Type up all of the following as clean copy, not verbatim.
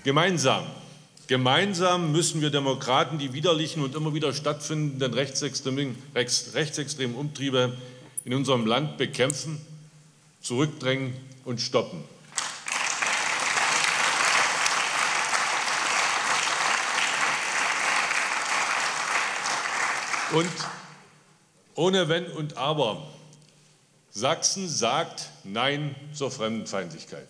Gemeinsam müssen wir Demokraten die widerlichen und immer wieder stattfindenden rechtsextremen Umtriebe in unserem Land bekämpfen, zurückdrängen und stoppen. Und ohne Wenn und Aber. Sachsen sagt Nein zur Fremdenfeindlichkeit.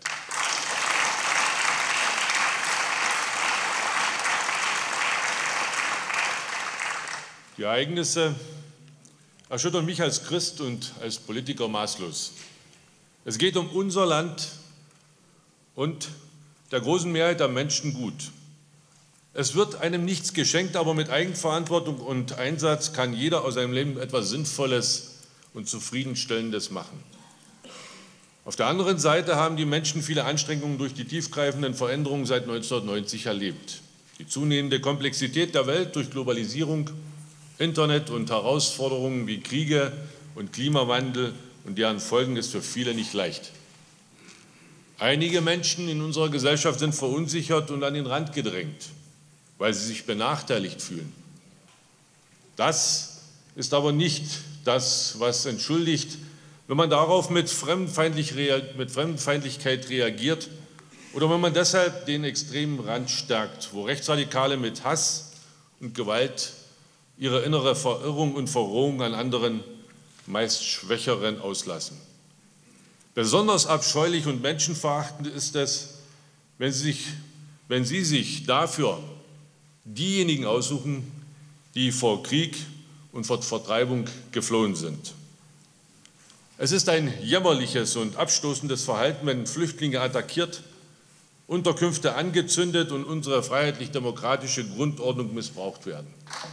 Die Ereignisse erschüttern mich als Christ und als Politiker maßlos. Es geht um unser Land und der großen Mehrheit der Menschen gut. Es wird einem nichts geschenkt, aber mit Eigenverantwortung und Einsatz kann jeder aus seinem Leben etwas Sinnvolles und Zufriedenstellendes machen. Auf der anderen Seite haben die Menschen viele Anstrengungen durch die tiefgreifenden Veränderungen seit 1990 erlebt. Die zunehmende Komplexität der Welt durch Globalisierung, Internet und Herausforderungen wie Kriege und Klimawandel und deren Folgen ist für viele nicht leicht. Einige Menschen in unserer Gesellschaft sind verunsichert und an den Rand gedrängt, weil sie sich benachteiligt fühlen. Das ist aber nicht das, was entschuldigt, wenn man darauf mit Fremdenfeindlichkeit reagiert oder wenn man deshalb den extremen Rand stärkt, wo Rechtsradikale mit Hass und Gewalt ihre innere Verirrung und Verrohung an anderen, meist Schwächeren auslassen. Besonders abscheulich und menschenverachtend ist es, wenn Sie sich dafür diejenigen aussuchen, die vor Krieg und vor Vertreibung geflohen sind. Es ist ein jämmerliches und abstoßendes Verhalten, wenn Flüchtlinge attackiert, Unterkünfte angezündet und unsere freiheitlich-demokratische Grundordnung missbraucht werden.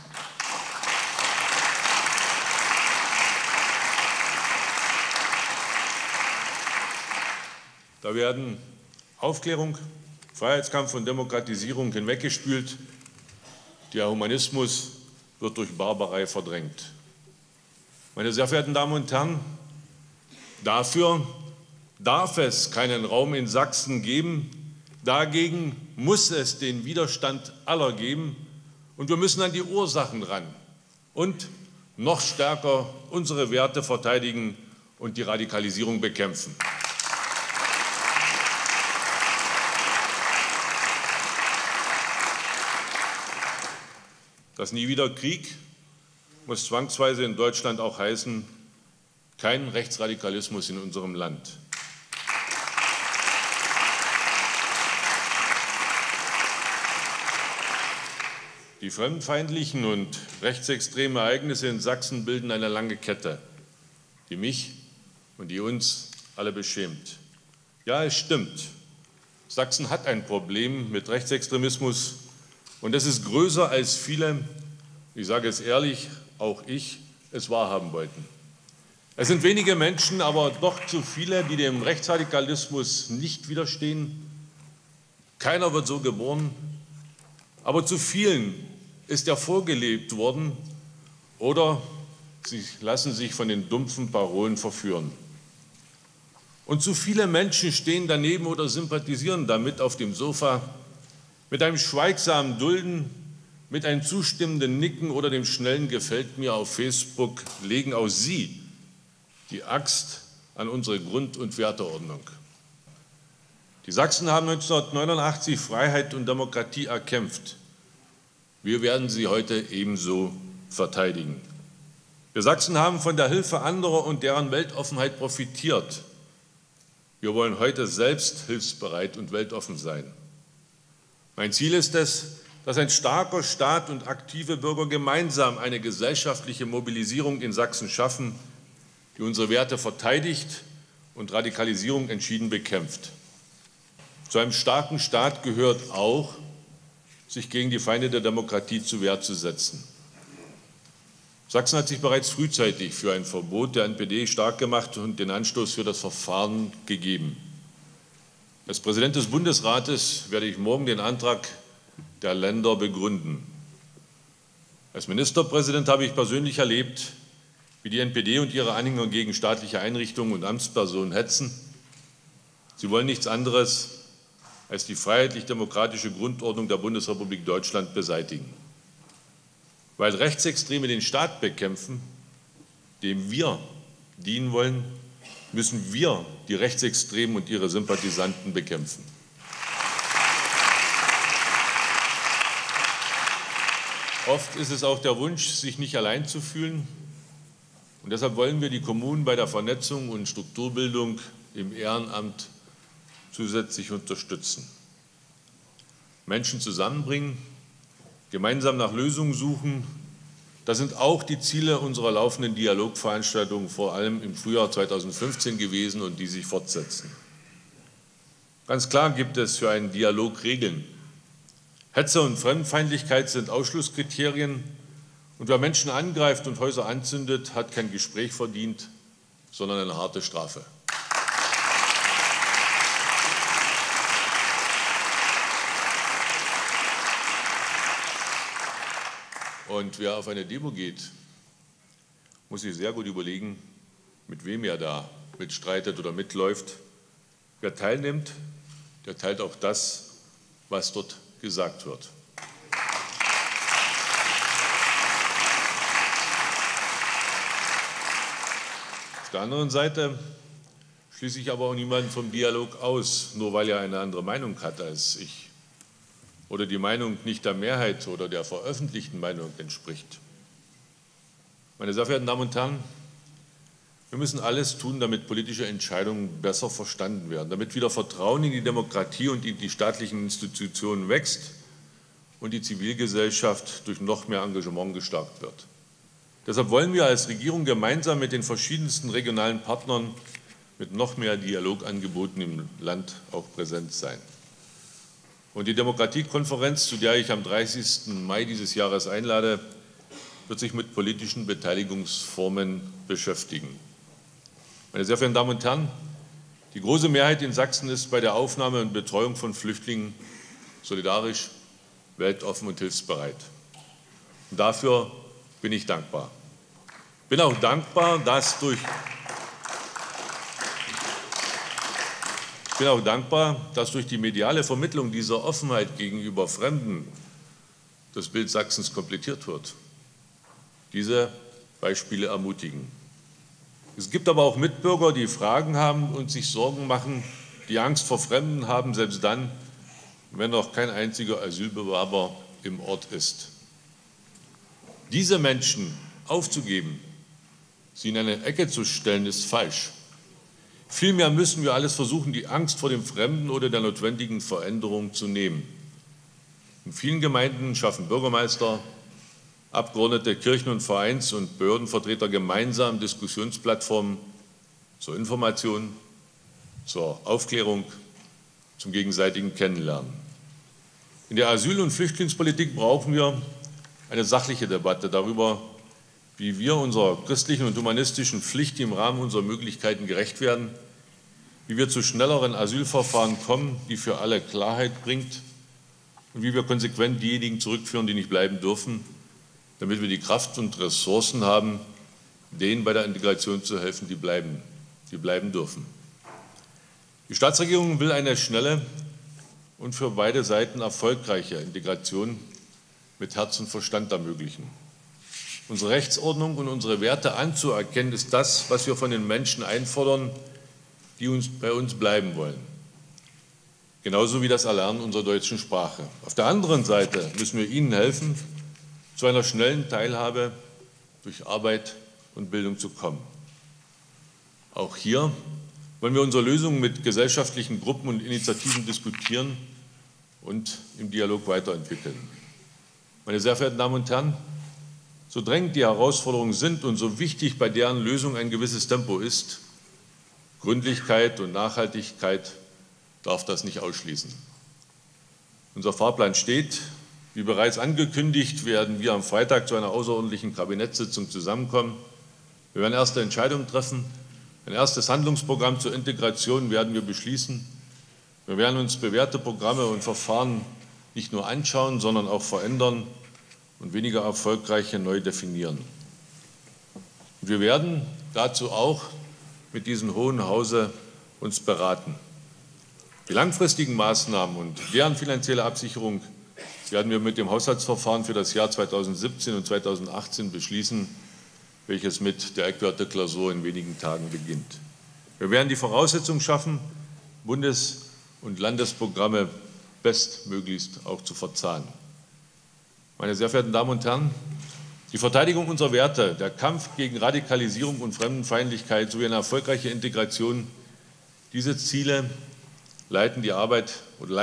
Da werden Aufklärung, Freiheitskampf und Demokratisierung hinweggespült. Der Humanismus wird durch Barbarei verdrängt. Meine sehr verehrten Damen und Herren, dafür darf es keinen Raum in Sachsen geben. Dagegen muss es den Widerstand aller geben. Und wir müssen an die Ursachen ran und noch stärker unsere Werte verteidigen und die Radikalisierung bekämpfen. Das Nie wieder Krieg muss zwangsweise in Deutschland auch heißen, kein Rechtsradikalismus in unserem Land. Die fremdenfeindlichen und rechtsextremen Ereignisse in Sachsen bilden eine lange Kette, die mich und die uns alle beschämt. Ja, es stimmt. Sachsen hat ein Problem mit Rechtsextremismus. Und es ist größer, als viele, ich sage es ehrlich, auch ich, es wahrhaben wollten. Es sind wenige Menschen, aber doch zu viele, die dem Rechtsradikalismus nicht widerstehen. Keiner wird so geboren, aber zu vielen ist er vorgelebt worden oder sie lassen sich von den dumpfen Parolen verführen. Und zu viele Menschen stehen daneben oder sympathisieren damit auf dem Sofa, mit einem schweigsamen Dulden, mit einem zustimmenden Nicken oder dem schnellen Gefällt mir auf Facebook legen auch Sie die Axt an unsere Grund- und Werteordnung. Die Sachsen haben 1989 Freiheit und Demokratie erkämpft. Wir werden sie heute ebenso verteidigen. Wir Sachsen haben von der Hilfe anderer und deren Weltoffenheit profitiert. Wir wollen heute selbst hilfsbereit und weltoffen sein. Mein Ziel ist es, dass ein starker Staat und aktive Bürger gemeinsam eine gesellschaftliche Mobilisierung in Sachsen schaffen, die unsere Werte verteidigt und Radikalisierung entschieden bekämpft. Zu einem starken Staat gehört auch, sich gegen die Feinde der Demokratie zur Wehr zu setzen. Sachsen hat sich bereits frühzeitig für ein Verbot der NPD stark gemacht und den Anstoß für das Verfahren gegeben. Als Präsident des Bundesrates werde ich morgen den Antrag der Länder begründen. Als Ministerpräsident habe ich persönlich erlebt, wie die NPD und ihre Anhänger gegen staatliche Einrichtungen und Amtspersonen hetzen. Sie wollen nichts anderes, als die freiheitlich-demokratische Grundordnung der Bundesrepublik Deutschland beseitigen. Weil Rechtsextreme den Staat bekämpfen, dem wir dienen wollen, müssen wir die Rechtsextremen und ihre Sympathisanten bekämpfen. Oft ist es auch der Wunsch, sich nicht allein zu fühlen. Und deshalb wollen wir die Kommunen bei der Vernetzung und Strukturbildung im Ehrenamt zusätzlich unterstützen. Menschen zusammenbringen, gemeinsam nach Lösungen suchen, das sind auch die Ziele unserer laufenden Dialogveranstaltungen, vor allem im Frühjahr 2015 gewesen und die sich fortsetzen. Ganz klar gibt es für einen Dialog Regeln. Hetze und Fremdenfeindlichkeit sind Ausschlusskriterien und wer Menschen angreift und Häuser anzündet, hat kein Gespräch verdient, sondern eine harte Strafe. Und wer auf eine Demo geht, muss sich sehr gut überlegen, mit wem er da mitstreitet oder mitläuft. Wer teilnimmt, der teilt auch das, was dort gesagt wird. Auf der anderen Seite schließe ich aber auch niemanden vom Dialog aus, nur weil er eine andere Meinung hat als ich oder die Meinung nicht der Mehrheit oder der veröffentlichten Meinung entspricht. Meine sehr verehrten Damen und Herren, wir müssen alles tun, damit politische Entscheidungen besser verstanden werden, damit wieder Vertrauen in die Demokratie und in die staatlichen Institutionen wächst und die Zivilgesellschaft durch noch mehr Engagement gestärkt wird. Deshalb wollen wir als Regierung gemeinsam mit den verschiedensten regionalen Partnern mit noch mehr Dialogangeboten im Land auch präsent sein. Und die Demokratiekonferenz, zu der ich am 30. Mai dieses Jahres einlade, wird sich mit politischen Beteiligungsformen beschäftigen. Meine sehr verehrten Damen und Herren, die große Mehrheit in Sachsen ist bei der Aufnahme und Betreuung von Flüchtlingen solidarisch, weltoffen und hilfsbereit. Und dafür bin ich dankbar. Ich bin auch dankbar, dass durch die mediale Vermittlung dieser Offenheit gegenüber Fremden das Bild Sachsens komplettiert wird. Diese Beispiele ermutigen. Es gibt aber auch Mitbürger, die Fragen haben und sich Sorgen machen, die Angst vor Fremden haben, selbst dann, wenn noch kein einziger Asylbewerber im Ort ist. Diese Menschen aufzugeben, sie in eine Ecke zu stellen, ist falsch. Vielmehr müssen wir alles versuchen, die Angst vor dem Fremden oder der notwendigen Veränderung zu nehmen. In vielen Gemeinden schaffen Bürgermeister, Abgeordnete, Kirchen- und Vereins- und Behördenvertreter gemeinsam Diskussionsplattformen zur Information, zur Aufklärung, zum gegenseitigen Kennenlernen. In der Asyl- und Flüchtlingspolitik brauchen wir eine sachliche Debatte darüber, wie wir unserer christlichen und humanistischen Pflicht im Rahmen unserer Möglichkeiten gerecht werden, wie wir zu schnelleren Asylverfahren kommen, die für alle Klarheit bringt und wie wir konsequent diejenigen zurückführen, die nicht bleiben dürfen, damit wir die Kraft und Ressourcen haben, denen bei der Integration zu helfen, die bleiben dürfen. Die Staatsregierung will eine schnelle und für beide Seiten erfolgreiche Integration mit Herz und Verstand ermöglichen. Unsere Rechtsordnung und unsere Werte anzuerkennen, ist das, was wir von den Menschen einfordern, die bei uns bleiben wollen. Genauso wie das Erlernen unserer deutschen Sprache. Auf der anderen Seite müssen wir ihnen helfen, zu einer schnellen Teilhabe durch Arbeit und Bildung zu kommen. Auch hier wollen wir unsere Lösungen mit gesellschaftlichen Gruppen und Initiativen diskutieren und im Dialog weiterentwickeln. Meine sehr verehrten Damen und Herren, so drängend die Herausforderungen sind und so wichtig bei deren Lösung ein gewisses Tempo ist, Gründlichkeit und Nachhaltigkeit darf das nicht ausschließen. Unser Fahrplan steht. Wie bereits angekündigt, werden wir am Freitag zu einer außerordentlichen Kabinettssitzung zusammenkommen. Wir werden erste Entscheidungen treffen. Ein erstes Handlungsprogramm zur Integration werden wir beschließen. Wir werden uns bewährte Programme und Verfahren nicht nur anschauen, sondern auch verändern und weniger erfolgreiche neu definieren. Und wir werden dazu auch mit diesem Hohen Hause uns beraten. Die langfristigen Maßnahmen und deren finanzielle Absicherung werden wir mit dem Haushaltsverfahren für das Jahr 2017 und 2018 beschließen, welches mit der Eckwerteklausur in wenigen Tagen beginnt. Wir werden die Voraussetzungen schaffen, Bundes- und Landesprogramme bestmöglichst auch zu verzahnen. Meine sehr verehrten Damen und Herren, die Verteidigung unserer Werte, der Kampf gegen Radikalisierung und Fremdenfeindlichkeit sowie eine erfolgreiche Integration, diese Ziele leiten die Arbeit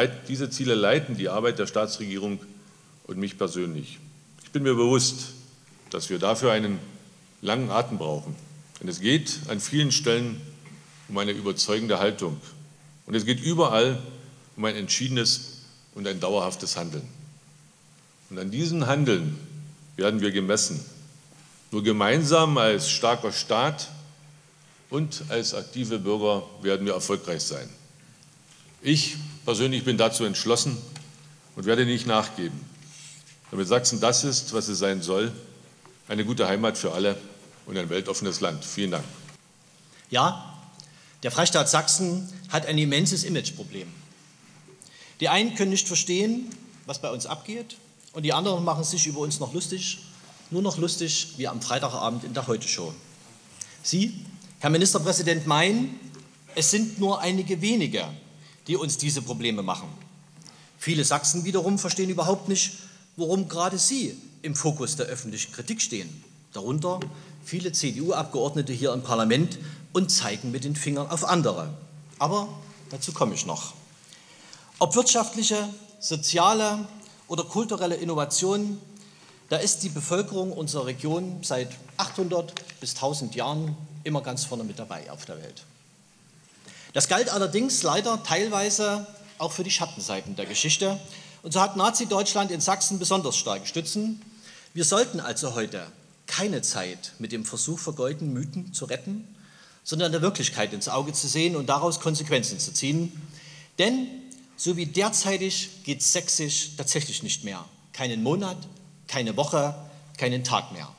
der Staatsregierung und mich persönlich. Ich bin mir bewusst, dass wir dafür einen langen Atem brauchen. Denn es geht an vielen Stellen um eine überzeugende Haltung. Und es geht überall um ein entschiedenes und ein dauerhaftes Handeln. Und an diesem Handeln werden wir gemessen. Nur gemeinsam als starker Staat und als aktive Bürger werden wir erfolgreich sein. Ich persönlich bin dazu entschlossen und werde nicht nachgeben, damit Sachsen das ist, was es sein soll, eine gute Heimat für alle und ein weltoffenes Land. Vielen Dank. Ja, der Freistaat Sachsen hat ein immenses Imageproblem. Die einen können nicht verstehen, was bei uns abgeht, und die anderen machen sich über uns noch lustig, nur noch lustig wie am Freitagabend in der Heute-Show. Sie, Herr Ministerpräsident, meinen, es sind nur einige wenige, die uns diese Probleme machen. Viele Sachsen wiederum verstehen überhaupt nicht, warum gerade sie im Fokus der öffentlichen Kritik stehen. Darunter viele CDU-Abgeordnete hier im Parlament und zeigen mit den Fingern auf andere. Aber dazu komme ich noch. Ob wirtschaftliche, soziale oder kulturelle Innovation, da ist die Bevölkerung unserer Region seit 800 bis 1000 Jahren immer ganz vorne mit dabei auf der Welt. Das galt allerdings leider teilweise auch für die Schattenseiten der Geschichte. Und so hat Nazi-Deutschland in Sachsen besonders starke Stützen. Wir sollten also heute keine Zeit mit dem Versuch vergeuden, Mythen zu retten, sondern der Wirklichkeit ins Auge zu sehen und daraus Konsequenzen zu ziehen. Denn so wie derzeitig geht Sächsisch tatsächlich nicht mehr. Keinen Monat, keine Woche, keinen Tag mehr.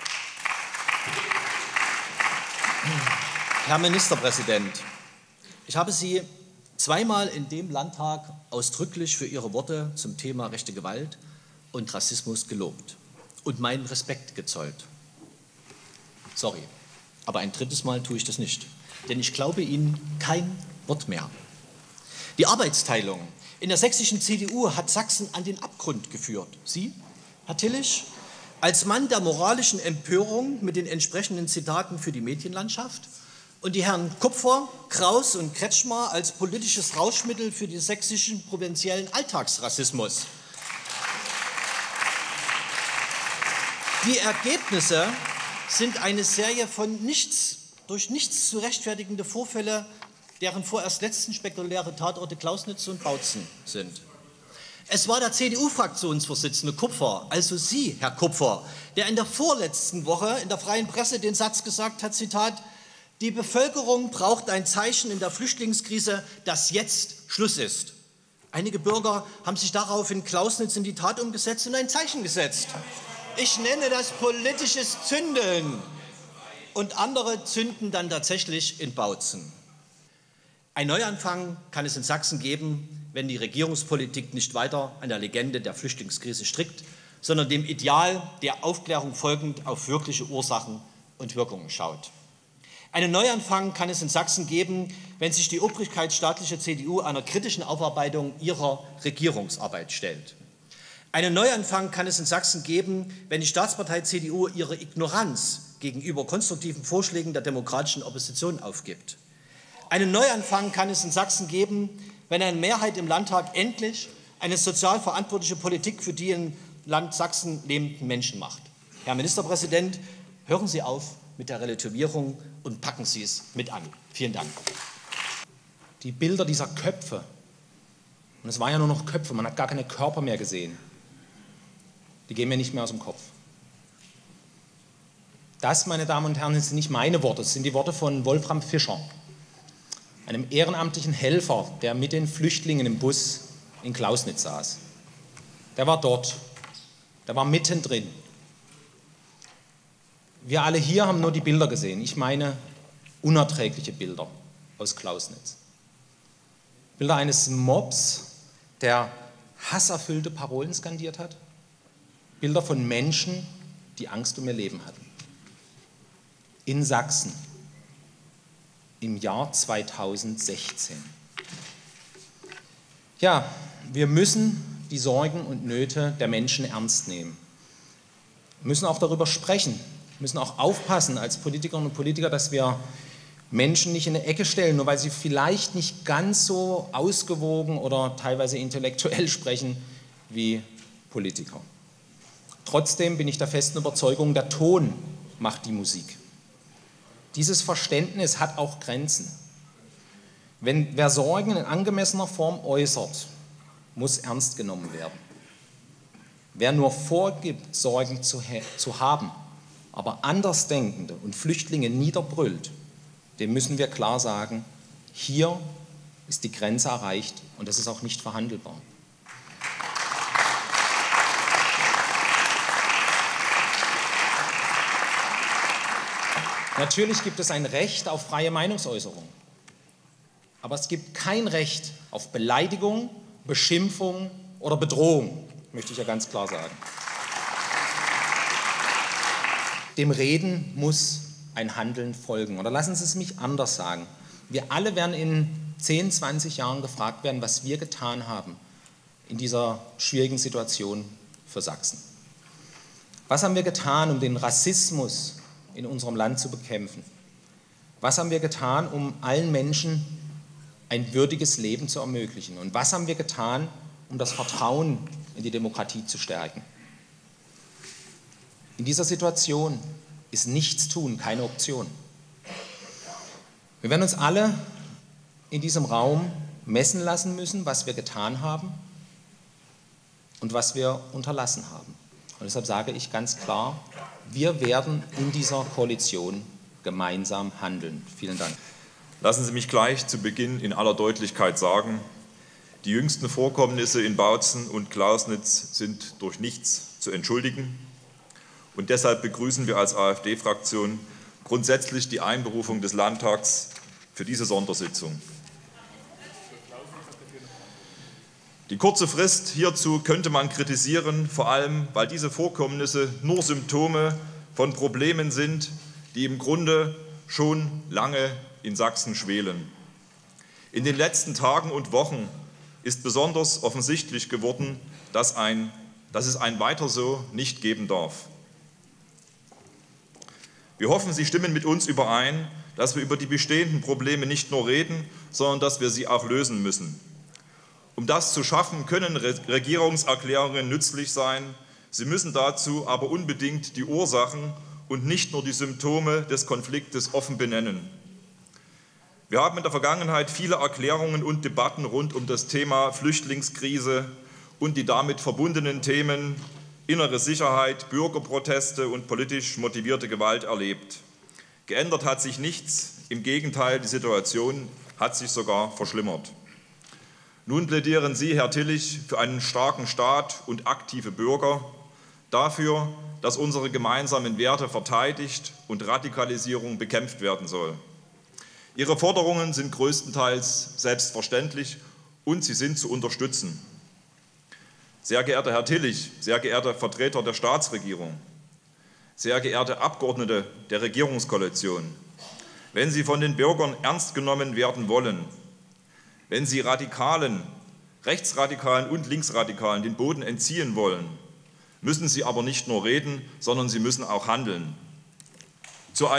Herr Ministerpräsident, ich habe Sie zweimal in dem Landtag ausdrücklich für Ihre Worte zum Thema rechte Gewalt und Rassismus gelobt und meinen Respekt gezollt. Sorry, aber ein drittes Mal tue ich das nicht, denn ich glaube Ihnen kein Wort mehr. Die Arbeitsteilung in der sächsischen CDU hat Sachsen an den Abgrund geführt. Sie, Herr Tillich, als Mann der moralischen Empörung mit den entsprechenden Zitaten für die Medienlandschaft und die Herren Kupfer, Kraus und Kretschmer als politisches Rauschmittel für den sächsischen provinziellen Alltagsrassismus. Die Ergebnisse sind eine Serie von durch nichts zu rechtfertigende Vorfälle, deren vorerst letzten spektakuläre Tatorte Klausnitz und Bautzen sind. Es war der CDU-Fraktionsvorsitzende Kupfer, also Sie, Herr Kupfer, der in der vorletzten Woche in der Freien Presse den Satz gesagt hat, Zitat, die Bevölkerung braucht ein Zeichen in der Flüchtlingskrise, dass jetzt Schluss ist. Einige Bürger haben sich darauf in Klausnitz in die Tat umgesetzt und ein Zeichen gesetzt. Ich nenne das politisches Zündeln. Und andere zünden dann tatsächlich in Bautzen. Ein Neuanfang kann es in Sachsen geben, wenn die Regierungspolitik nicht weiter an der Legende der Flüchtlingskrise strickt, sondern dem Ideal der Aufklärung folgend auf wirkliche Ursachen und Wirkungen schaut. Einen Neuanfang kann es in Sachsen geben, wenn sich die obrigkeitsstaatliche CDU einer kritischen Aufarbeitung ihrer Regierungsarbeit stellt. Einen Neuanfang kann es in Sachsen geben, wenn die Staatspartei CDU ihre Ignoranz gegenüber konstruktiven Vorschlägen der demokratischen Opposition aufgibt. Einen Neuanfang kann es in Sachsen geben, wenn eine Mehrheit im Landtag endlich eine sozial verantwortliche Politik für die im Land Sachsen lebenden Menschen macht. Herr Ministerpräsident, hören Sie auf mit der Relativierung und packen Sie es mit an. Vielen Dank. Die Bilder dieser Köpfe, und es waren ja nur noch Köpfe, man hat gar keine Körper mehr gesehen, die gehen mir nicht mehr aus dem Kopf. Das, meine Damen und Herren, sind nicht meine Worte, das sind die Worte von Wolfram Fischer, einem ehrenamtlichen Helfer, der mit den Flüchtlingen im Bus in Klausnitz saß. Der war dort, der war mittendrin. Wir alle hier haben nur die Bilder gesehen, ich meine unerträgliche Bilder aus Klausnitz. Bilder eines Mobs, der hasserfüllte Parolen skandiert hat. Bilder von Menschen, die Angst um ihr Leben hatten. In Sachsen im Jahr 2016. Ja, wir müssen die Sorgen und Nöte der Menschen ernst nehmen. Wir müssen auch darüber sprechen, müssen auch aufpassen als Politikerinnen und Politiker, dass wir Menschen nicht in eine Ecke stellen, nur weil sie vielleicht nicht ganz so ausgewogen oder teilweise intellektuell sprechen wie Politiker. Trotzdem bin ich der festen Überzeugung, der Ton macht die Musik. Dieses Verständnis hat auch Grenzen. Wer Sorgen in angemessener Form äußert, muss ernst genommen werden. Wer nur vorgibt, Sorgen zu haben, aber Andersdenkende und Flüchtlinge niederbrüllt, dem müssen wir klar sagen, hier ist die Grenze erreicht und das ist auch nicht verhandelbar. Natürlich gibt es ein Recht auf freie Meinungsäußerung, aber es gibt kein Recht auf Beleidigung, Beschimpfung oder Bedrohung, möchte ich ja ganz klar sagen. Dem Reden muss ein Handeln folgen. Oder lassen Sie es mich anders sagen. Wir alle werden in 10, 20 Jahren gefragt werden, was wir getan haben in dieser schwierigen Situation für Sachsen. Was haben wir getan, um den Rassismus in unserem Land zu bekämpfen? Was haben wir getan, um allen Menschen ein würdiges Leben zu ermöglichen? Und was haben wir getan, um das Vertrauen in die Demokratie zu stärken? In dieser Situation ist Nichtstun keine Option. Wir werden uns alle in diesem Raum messen lassen müssen, was wir getan haben und was wir unterlassen haben. Und deshalb sage ich ganz klar, wir werden in dieser Koalition gemeinsam handeln. Vielen Dank. Lassen Sie mich gleich zu Beginn in aller Deutlichkeit sagen, die jüngsten Vorkommnisse in Bautzen und Klausnitz sind durch nichts zu entschuldigen. Und deshalb begrüßen wir als AfD-Fraktion grundsätzlich die Einberufung des Landtags für diese Sondersitzung. Die kurze Frist hierzu könnte man kritisieren, vor allem weil diese Vorkommnisse nur Symptome von Problemen sind, die im Grunde schon lange in Sachsen schwelen. In den letzten Tagen und Wochen ist besonders offensichtlich geworden, dass es ein Weiter so nicht geben darf. Wir hoffen, Sie stimmen mit uns überein, dass wir über die bestehenden Probleme nicht nur reden, sondern dass wir sie auch lösen müssen. Um das zu schaffen, können Regierungserklärungen nützlich sein. Sie müssen dazu aber unbedingt die Ursachen und nicht nur die Symptome des Konfliktes offen benennen. Wir haben in der Vergangenheit viele Erklärungen und Debatten rund um das Thema Flüchtlingskrise und die damit verbundenen Themen innere Sicherheit, Bürgerproteste und politisch motivierte Gewalt erlebt. Geändert hat sich nichts, im Gegenteil, die Situation hat sich sogar verschlimmert. Nun plädieren Sie, Herr Tillich, für einen starken Staat und aktive Bürger, dafür, dass unsere gemeinsamen Werte verteidigt und Radikalisierung bekämpft werden soll. Ihre Forderungen sind größtenteils selbstverständlich und sie sind zu unterstützen. Sehr geehrter Herr Tillich, sehr geehrte Vertreter der Staatsregierung, sehr geehrte Abgeordnete der Regierungskoalition, wenn Sie von den Bürgern ernst genommen werden wollen, wenn Sie Radikalen, Rechtsradikalen und Linksradikalen den Boden entziehen wollen, müssen Sie aber nicht nur reden, sondern Sie müssen auch handeln. Zu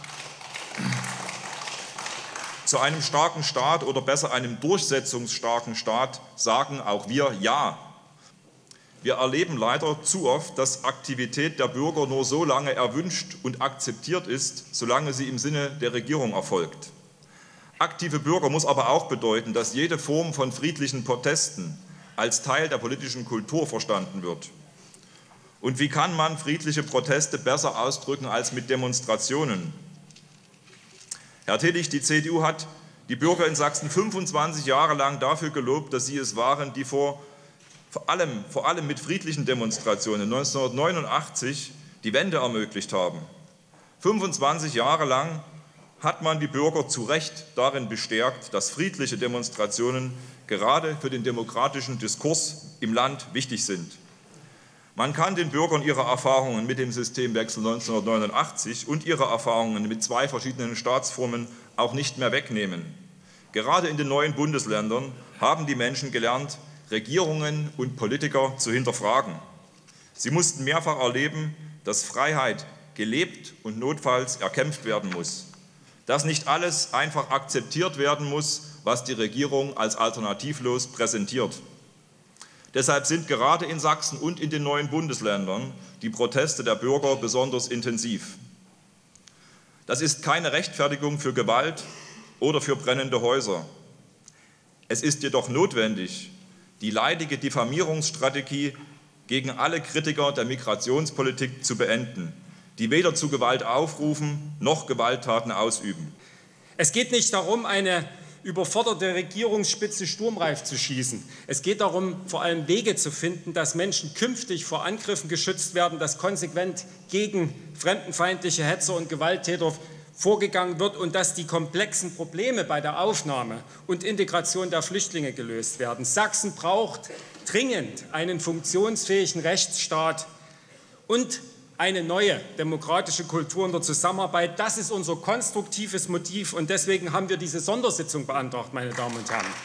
einem starken Staat oder besser einem durchsetzungsstarken Staat sagen auch wir Ja. Wir erleben leider zu oft, dass Aktivität der Bürger nur so lange erwünscht und akzeptiert ist, solange sie im Sinne der Regierung erfolgt. Aktive Bürger muss aber auch bedeuten, dass jede Form von friedlichen Protesten als Teil der politischen Kultur verstanden wird. Und wie kann man friedliche Proteste besser ausdrücken als mit Demonstrationen? Herr Tillich, die CDU hat die Bürger in Sachsen 25 Jahre lang dafür gelobt, dass sie es waren, die vor allem mit friedlichen Demonstrationen 1989 die Wende ermöglicht haben. 25 Jahre lang hat man die Bürger zu Recht darin bestärkt, dass friedliche Demonstrationen gerade für den demokratischen Diskurs im Land wichtig sind. Man kann den Bürgern ihre Erfahrungen mit dem Systemwechsel 1989 und ihre Erfahrungen mit 2 verschiedenen Staatsformen auch nicht mehr wegnehmen. Gerade in den neuen Bundesländern haben die Menschen gelernt, Regierungen und Politiker zu hinterfragen. Sie mussten mehrfach erleben, dass Freiheit gelebt und notfalls erkämpft werden muss. Dass nicht alles einfach akzeptiert werden muss, was die Regierung als alternativlos präsentiert. Deshalb sind gerade in Sachsen und in den neuen Bundesländern die Proteste der Bürger besonders intensiv. Das ist keine Rechtfertigung für Gewalt oder für brennende Häuser. Es ist jedoch notwendig, die leidige Diffamierungsstrategie gegen alle Kritiker der Migrationspolitik zu beenden, die weder zu Gewalt aufrufen noch Gewalttaten ausüben. Es geht nicht darum, eine überforderte Regierungsspitze sturmreif zu schießen. Es geht darum, vor allem Wege zu finden, dass Menschen künftig vor Angriffen geschützt werden, dass konsequent gegen fremdenfeindliche Hetzer und Gewalttäter vorgegangen wird und dass die komplexen Probleme bei der Aufnahme und Integration der Flüchtlinge gelöst werden. Sachsen braucht dringend einen funktionsfähigen Rechtsstaat und eine neue demokratische Kultur in der Zusammenarbeit. Das ist unser konstruktives Motiv und deswegen haben wir diese Sondersitzung beantragt, meine Damen und Herren.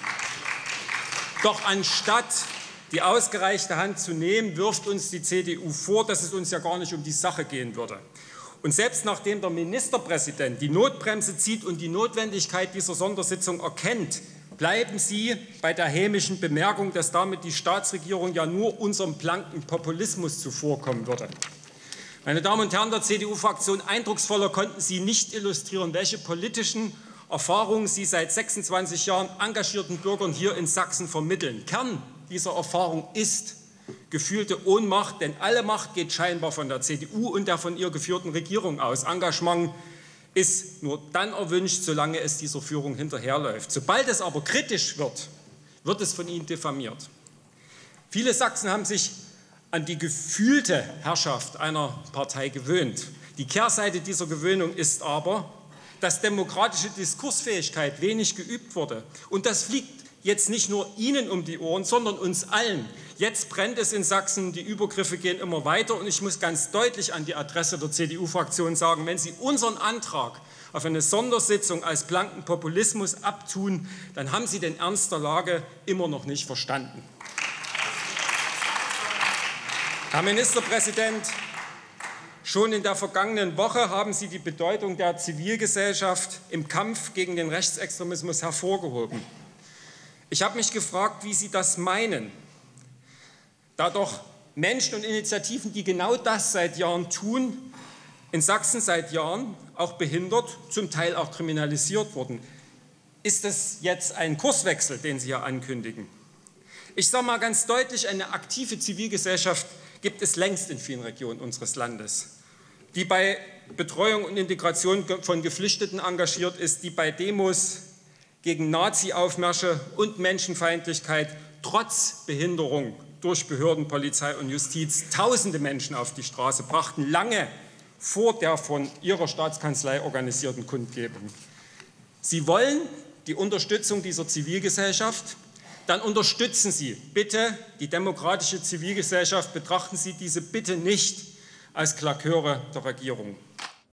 Doch anstatt die ausgereichte Hand zu nehmen, wirft uns die CDU vor, dass es uns ja gar nicht um die Sache gehen würde. Und selbst nachdem der Ministerpräsident die Notbremse zieht und die Notwendigkeit dieser Sondersitzung erkennt, bleiben Sie bei der hämischen Bemerkung, dass damit die Staatsregierung ja nur unserem blanken Populismus zuvorkommen würde. Meine Damen und Herren der CDU-Fraktion, eindrucksvoller konnten Sie nicht illustrieren, welche politischen Erfahrungen Sie seit 26 Jahren engagierten Bürgern hier in Sachsen vermitteln. Kern dieser Erfahrung ist gefühlte Ohnmacht, denn alle Macht geht scheinbar von der CDU und der von ihr geführten Regierung aus. Engagement ist nur dann erwünscht, solange es dieser Führung hinterherläuft. Sobald es aber kritisch wird, wird es von ihnen diffamiert. Viele Sachsen haben sich an die gefühlte Herrschaft einer Partei gewöhnt. Die Kehrseite dieser Gewöhnung ist aber, dass demokratische Diskursfähigkeit wenig geübt wurde. Und das fliegt jetzt nicht nur Ihnen um die Ohren, sondern uns allen. Jetzt brennt es in Sachsen, die Übergriffe gehen immer weiter. Und ich muss ganz deutlich an die Adresse der CDU-Fraktion sagen, wenn Sie unseren Antrag auf eine Sondersitzung als blanken Populismus abtun, dann haben Sie den Ernst der Lage immer noch nicht verstanden. Herr Ministerpräsident, schon in der vergangenen Woche haben Sie die Bedeutung der Zivilgesellschaft im Kampf gegen den Rechtsextremismus hervorgehoben. Ich habe mich gefragt, wie Sie das meinen, da doch Menschen und Initiativen, die genau das seit Jahren tun, in Sachsen seit Jahren auch behindert, zum Teil auch kriminalisiert wurden. Ist das jetzt ein Kurswechsel, den Sie hier ankündigen? Ich sage mal ganz deutlich, eine aktive Zivilgesellschaft gibt es längst in vielen Regionen unseres Landes, die bei Betreuung und Integration von Geflüchteten engagiert ist, die bei Demos gegen Nazi-Aufmärsche und Menschenfeindlichkeit trotz Behinderung durch Behörden, Polizei und Justiz Tausende Menschen auf die Straße brachten, lange vor der von Ihrer Staatskanzlei organisierten Kundgebung. Sie wollen die Unterstützung dieser Zivilgesellschaft? Dann unterstützen Sie bitte die demokratische Zivilgesellschaft, betrachten Sie diese bitte nicht als Klaköre der Regierung.